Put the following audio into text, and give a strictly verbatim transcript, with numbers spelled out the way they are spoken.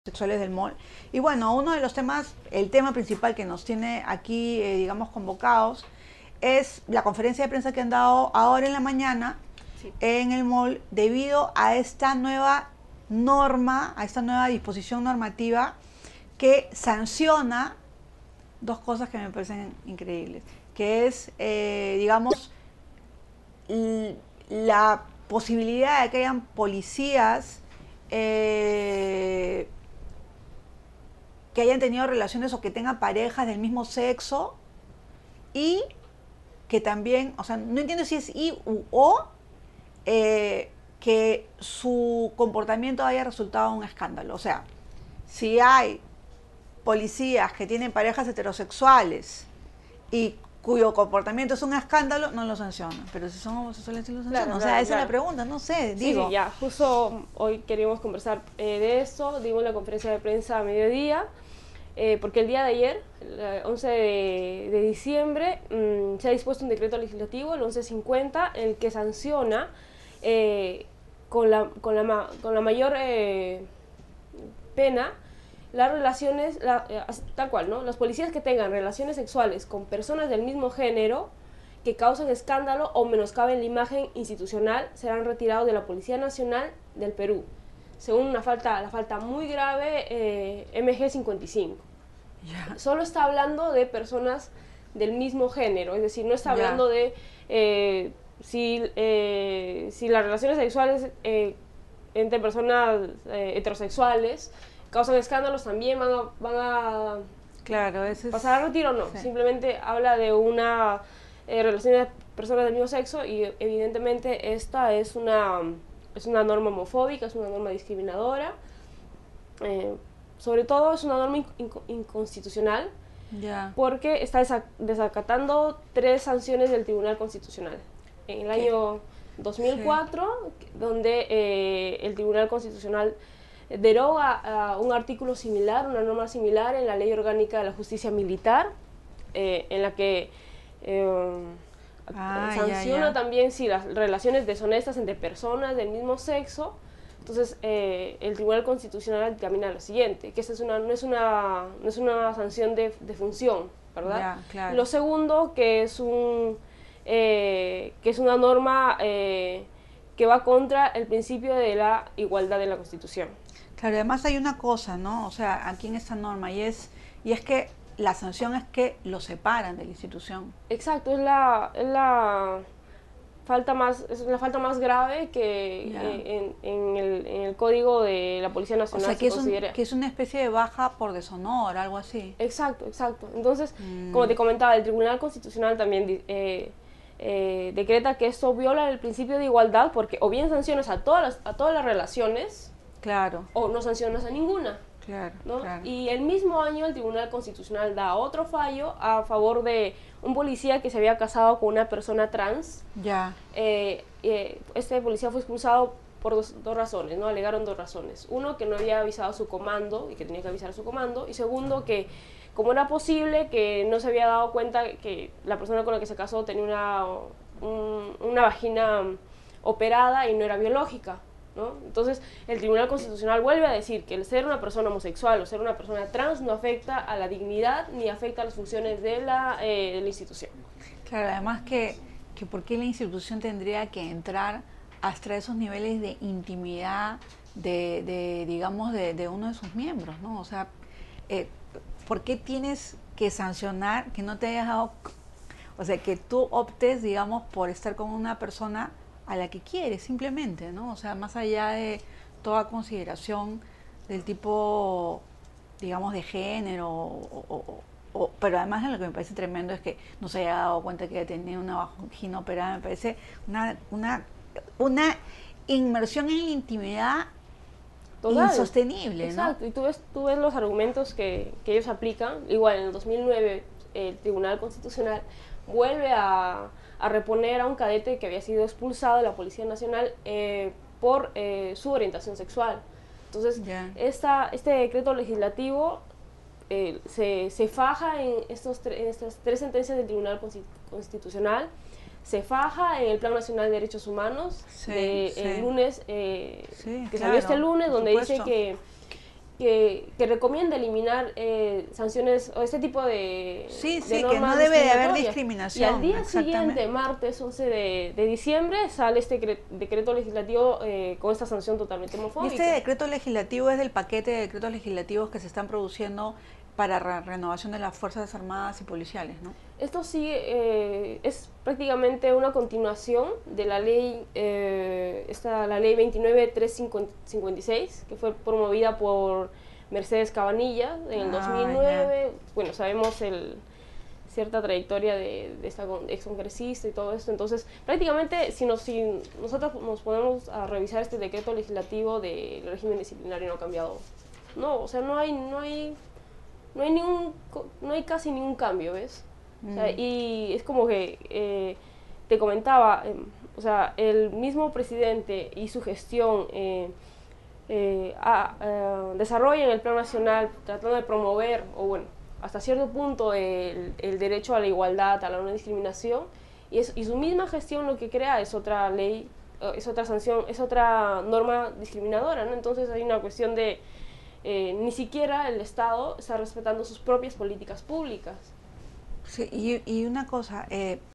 sexuales del mall. Y bueno, uno de los temas, el tema principal que nos tiene aquí, eh, digamos, convocados, es la conferencia de prensa que han dado ahora en la mañana sí. en el mall, debido a esta nueva norma, a esta nueva disposición normativa que sanciona dos cosas que me parecen increíbles, que es, eh, digamos, la posibilidad de que hayan policías eh, que hayan tenido relaciones o que tengan parejas del mismo sexo, y que también, o sea, no entiendo si es y u o, eh, que su comportamiento haya resultado un escándalo. O sea, si hay policías que tienen parejas heterosexuales y cuyo comportamiento es un escándalo, no lo sancionan. Pero si son homosexuales, sí lo sancionan. Claro, o sea, claro, esa claro. es la pregunta, no sé, sí, digo. Sí, ya, justo hoy queríamos conversar eh, de eso, dimos la conferencia de prensa a mediodía, eh, porque el día de ayer, el once de diciembre, mmm, se ha dispuesto un decreto legislativo, el once cincuenta, en el que sanciona eh, con, la, con, la, con la mayor eh, pena las relaciones, la, eh, tal cual, ¿no? Los policías que tengan relaciones sexuales con personas del mismo género que causan escándalo o menoscaben la imagen institucional serán retirados de la Policía Nacional del Perú, según una falta, la falta muy grave eh, M G cincuenta y cinco. Yeah. Solo está hablando de personas del mismo género, es decir, no está hablando yeah. de eh, si, eh, si las relaciones sexuales eh, entre personas eh, heterosexuales causan escándalos, también van a, van a claro, ese es, pasar a retiro o no. Sí. Simplemente habla de una eh, relación de personas del mismo sexo, y evidentemente esta es una, es una norma homofóbica, es una norma discriminadora, eh, sobre todo es una norma inc inconstitucional, yeah. porque está desacatando tres sanciones del Tribunal Constitucional. En el ¿Qué? año dos mil cuatro, sí. donde eh, el Tribunal Constitucional deroga uh, un artículo similar, una norma similar en la Ley Orgánica de la Justicia Militar, eh, en la que eh, ah, sanciona ya, ya. también si las relaciones deshonestas entre personas del mismo sexo. Entonces eh, el Tribunal Constitucional dictamina lo siguiente, que esta es una, no, es una, no es una sanción de, de función, ¿verdad? Ya, claro. Lo segundo, que es, un, eh, que es una norma eh, que va contra el principio de la igualdad de la Constitución. Claro, además hay una cosa, ¿no? O sea, aquí en esta norma, y es, y es que la sanción es que lo separan de la institución. Exacto, es la, es la falta más, es la falta más grave que yeah. eh, en, en, el, en el código de la Policía Nacional. O sea, que, se es considera. Un, que es una especie de baja por deshonor, algo así. Exacto, exacto. Entonces, mm. como te comentaba, el Tribunal Constitucional también eh, eh, decreta que esto viola el principio de igualdad, porque o bien sancionas a todas las, a todas las relaciones, claro, o no sancionas a ninguna. Claro, ¿no? claro. Y el mismo año el Tribunal Constitucional da otro fallo a favor de un policía que se había casado con una persona trans. Ya. Eh, eh, este policía fue expulsado por dos, dos razones, ¿no? Alegaron dos razones. Uno, que no había avisado a su comando y que tenía que avisar a su comando. Y segundo, que como era posible que no se había dado cuenta que la persona con la que se casó tenía una, un, una vagina operada y no era biológica, ¿no? Entonces el Tribunal Constitucional vuelve a decir que el ser una persona homosexual o ser una persona trans no afecta a la dignidad ni afecta a las funciones de la, eh, de la institución. Claro, además que, que ¿por qué la institución tendría que entrar hasta esos niveles de intimidad de, de digamos, de, de uno de sus miembros, ¿no? O sea, eh, ¿por qué tienes que sancionar que no te hayas dado, o sea, que tú optes, digamos, por estar con una persona a la que quieres, simplemente, ¿no? O sea, más allá de toda consideración del tipo, digamos, de género, o, o, o, pero además lo que me parece tremendo es que no se haya dado cuenta que tenía una vagina operada. Me parece una, una, una inmersión en la intimidad total, insostenible, exacto, ¿no? Y tú ves, tú ves los argumentos que, que ellos aplican. Igual, en el dos mil nueve, el Tribunal Constitucional vuelve a a reponer a un cadete que había sido expulsado de la Policía Nacional eh, por eh, su orientación sexual. Entonces, yeah. esta, este decreto legislativo eh, se, se faja en, estos en estas tres sentencias del Tribunal Constitucional, se faja en el Plan Nacional de Derechos Humanos, sí, de, sí. el lunes, eh, sí, que claro, salió este lunes, donde dice que que, que recomienda eliminar eh, sanciones o este tipo de, sí, de sí, que normas no debe de haber discriminatorias. discriminación. Y al día exactamente. siguiente, martes once de, de diciembre, sale este cre- decreto legislativo eh, con esta sanción totalmente Y homofóbica. este decreto legislativo es del paquete de decretos legislativos que se están produciendo para la renovación de las Fuerzas Armadas y Policiales, ¿no? Esto sí eh, es prácticamente una continuación de la ley, eh, esta, la ley veintinueve mil trescientos cincuenta y seis, que fue promovida por Mercedes Cabanilla en el Ah, dos mil nueve. Bueno, sabemos el, cierta trayectoria de, de esta ex congresista y todo esto. Entonces, prácticamente, si, nos, si nosotros nos ponemos a revisar este decreto legislativo del régimen disciplinario, no ha cambiado. No, o sea, no hay, no hay, no hay, ningún, no hay casi ningún cambio, ¿ves? O sea, y es como que eh, te comentaba, eh, o sea, el mismo presidente y su gestión eh, eh, a, eh, desarrollan el plan nacional tratando de promover, o bueno, hasta cierto punto el, el derecho a la igualdad, a la no discriminación, y, es, y su misma gestión lo que crea es otra ley, es otra sanción, es otra norma discriminadora, ¿no? Entonces hay una cuestión de eh, ni siquiera el Estado está respetando sus propias políticas públicas. Sí, y, y una cosa, eh,